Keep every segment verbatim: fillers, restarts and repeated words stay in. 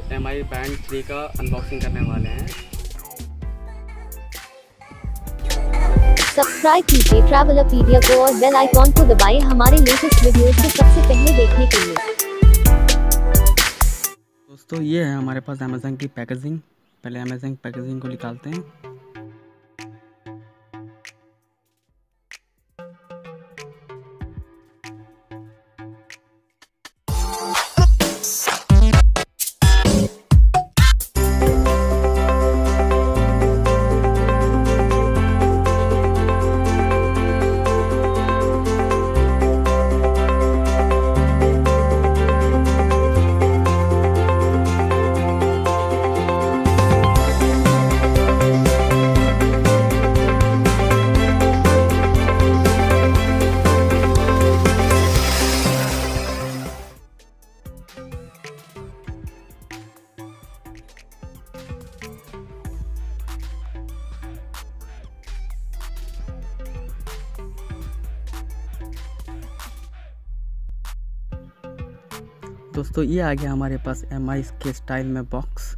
M I band three का unboxing करने वाले हैं। सब्सक्राइब कीजिए ट्रैवलरपीडिया को और बेल आइकॉन को दबाएं हमारे लेटेस्ट वीडियोस को सबसे पहले देखने के लिए। दोस्तों ये है हमारे पास अमेज़न की पैकेजिंग। पहले अमेज़न की पैकेजिंग को निकालते हैं। दोस्तों ये आ गया हमारे पास एम आई के स्टाइल में बॉक्स।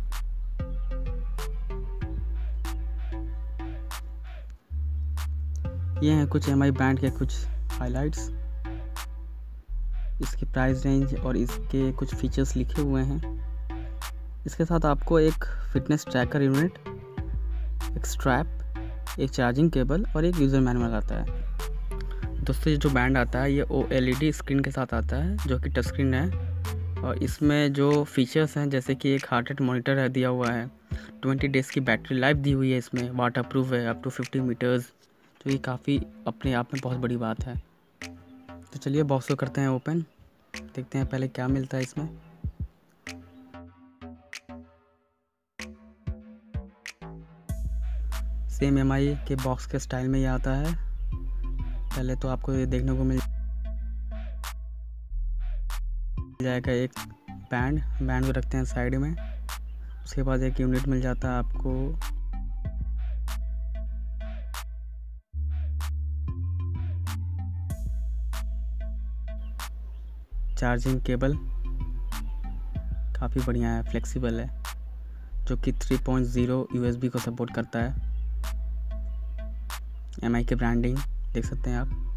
ये हैं कुछ एम आई ब्रांड के कुछ हाइलाइट्स, इसकी प्राइस रेंज और इसके कुछ फीचर्स लिखे हुए हैं। इसके साथ आपको एक फिटनेस ट्रैकर यूनिट, एक स्ट्रैप, एक चार्जिंग केबल और एक यूज़र मैनुअल आता है। दोस्तों ये जो बैंड आता है ये O L E D screen के साथ आता है जो कि टच स्क्रीन है, और इसमें जो फीचर्स हैं जैसे कि एक हार्ट रेट मॉनिटर है दिया हुआ है, ट्वेंटी डेज़ की बैटरी लाइफ दी हुई है, इसमें वाटर प्रूफ है अप टू फिफ्टी मीटर्स, जो ये काफ़ी अपने आप में बहुत बड़ी बात है। तो चलिए बॉक्स को करते हैं ओपन, देखते हैं पहले क्या मिलता है इसमें। सेम एम आई के बॉक्स के स्टाइल में ये आता है। पहले तो आपको ये देखने को मिल जाएगा एक बैंड बैंड को रखते हैं साइड में। उसके बाद एक यूनिट मिल जाता है आपको, चार्जिंग केबल काफ़ी बढ़िया है, फ्लेक्सिबल है, जो कि three point zero U S B को सपोर्ट करता है। एम आई के ब्रांडिंग देख सकते हैं आप।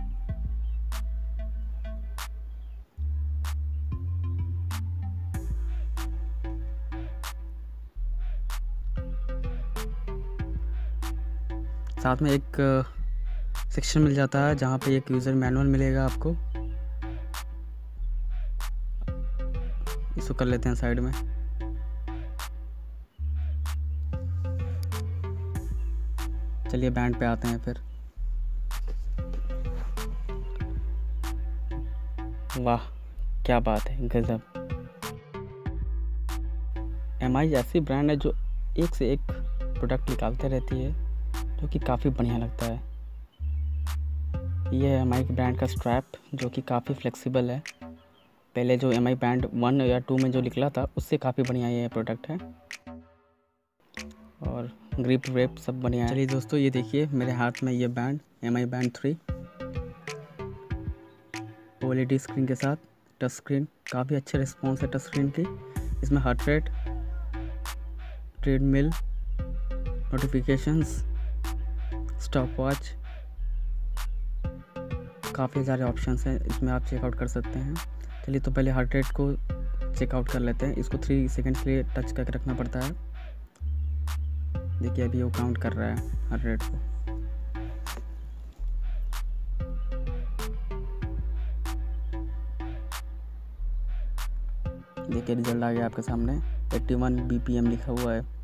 साथ में एक सेक्शन मिल जाता है जहाँ पे एक यूज़र मैनुअल मिलेगा आपको। इसको कर लेते हैं साइड में। चलिए बैंड पे आते हैं फिर। वाह क्या बात है, गजब। एम आई ऐसी ब्रांड है जो एक से एक प्रोडक्ट निकालते रहती है, जो कि काफ़ी बढ़िया लगता है। ये है एम आई ब्रांड का स्ट्रैप जो कि काफ़ी फ्लेक्सिबल है। पहले जो एम आई ब्रांड वन या टू में जो निकला था उससे काफ़ी बढ़िया ये प्रोडक्ट है, और ग्रिप व्रिप सब बढ़िया है। चलिए दोस्तों ये देखिए मेरे हाथ में ये band M I band three O L E D screen के साथ, टच स्क्रीन, काफ़ी अच्छे रिस्पॉन्स है टच स्क्रीन की। इसमें heart rate, treadmill, notifications, stopwatch, काफ़ी सारे ऑप्शंस हैं इसमें, आप चेकआउट कर सकते हैं। चलिए तो पहले हार्ट रेट को चेकआउट कर लेते हैं। इसको थ्री सेकेंड्स के लिए टच करके रखना पड़ता है। देखिए अभी वो काउंट कर रहा है हार्ट रेट को। देखिए रिजल्ट आ गया आपके सामने, इक्यासी बी पी एम लिखा हुआ है।